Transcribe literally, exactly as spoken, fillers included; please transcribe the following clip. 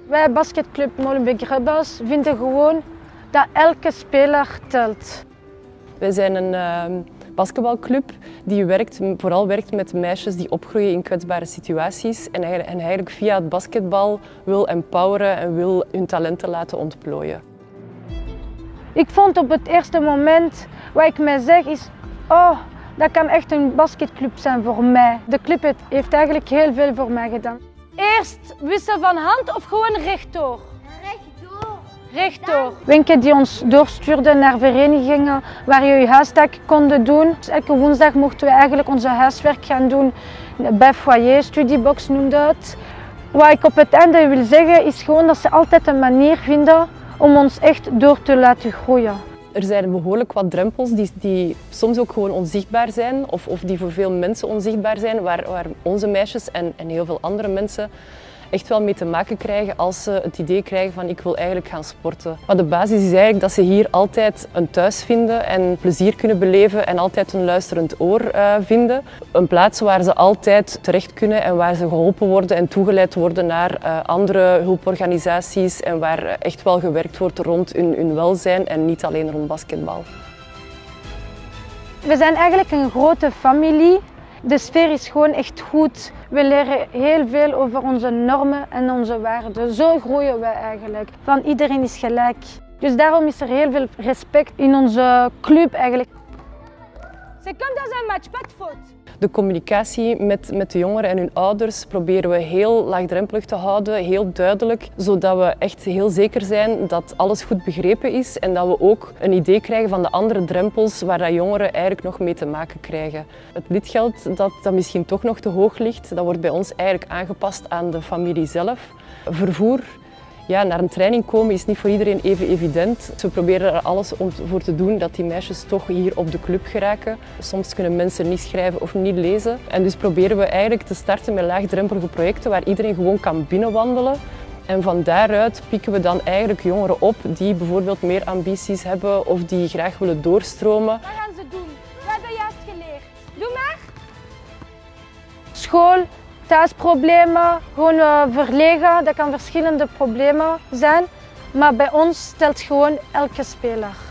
Wij basketclub Molenbeek Rebels vinden gewoon dat elke speler telt. Wij zijn een uh, basketbalclub die werkt, vooral werkt met meisjes die opgroeien in kwetsbare situaties en eigenlijk, en eigenlijk via het basketbal wil empoweren en wil hun talenten laten ontplooien. Ik vond op het eerste moment, wat ik mij zeg is, oh, dat kan echt een basketclub zijn voor mij. De club heeft eigenlijk heel veel voor mij gedaan. Eerst wisselen van hand of gewoon rechtdoor? Rechtdoor. Rechtdoor. Wenke die ons doorstuurde naar verenigingen waar je je huiswerk konden doen. Dus elke woensdag mochten we eigenlijk onze huiswerk gaan doen bij foyer, studiebox noemde het. Wat ik op het einde wil zeggen is gewoon dat ze altijd een manier vinden om ons echt door te laten groeien. Er zijn behoorlijk wat drempels die, die soms ook gewoon onzichtbaar zijn of, of die voor veel mensen onzichtbaar zijn, waar, waar onze meisjes en, en heel veel andere mensen echt wel mee te maken krijgen als ze het idee krijgen van ik wil eigenlijk gaan sporten. Maar de basis is eigenlijk dat ze hier altijd een thuis vinden en plezier kunnen beleven en altijd een luisterend oor uh, vinden. Een plaats waar ze altijd terecht kunnen en waar ze geholpen worden en toegeleid worden naar uh, andere hulporganisaties en waar echt wel gewerkt wordt rond hun, hun welzijn en niet alleen rond basketbal. We zijn eigenlijk een grote familie. De sfeer is gewoon echt goed. We leren heel veel over onze normen en onze waarden. Zo groeien wij eigenlijk. Van iedereen is gelijk. Dus daarom is er heel veel respect in onze club eigenlijk. C'est comme dans un match, pas de faute. De communicatie met, met de jongeren en hun ouders proberen we heel laagdrempelig te houden, heel duidelijk, zodat we echt heel zeker zijn dat alles goed begrepen is en dat we ook een idee krijgen van de andere drempels waar dat jongeren eigenlijk nog mee te maken krijgen. Het lidgeld dat, dat misschien toch nog te hoog ligt, dat wordt bij ons eigenlijk aangepast aan de familie zelf. Vervoer. Ja, naar een training komen is niet voor iedereen even evident. We proberen er alles om voor te doen dat die meisjes toch hier op de club geraken. Soms kunnen mensen niet schrijven of niet lezen. En dus proberen we eigenlijk te starten met laagdrempelige projecten waar iedereen gewoon kan binnenwandelen. En van daaruit pikken we dan eigenlijk jongeren op die bijvoorbeeld meer ambities hebben of die graag willen doorstromen. Wat gaan ze doen? We hebben juist geleerd. Doe maar! School. Thuisproblemen, gewoon uh, verlegen, dat kan verschillende problemen zijn. Maar bij ons telt gewoon elke speler.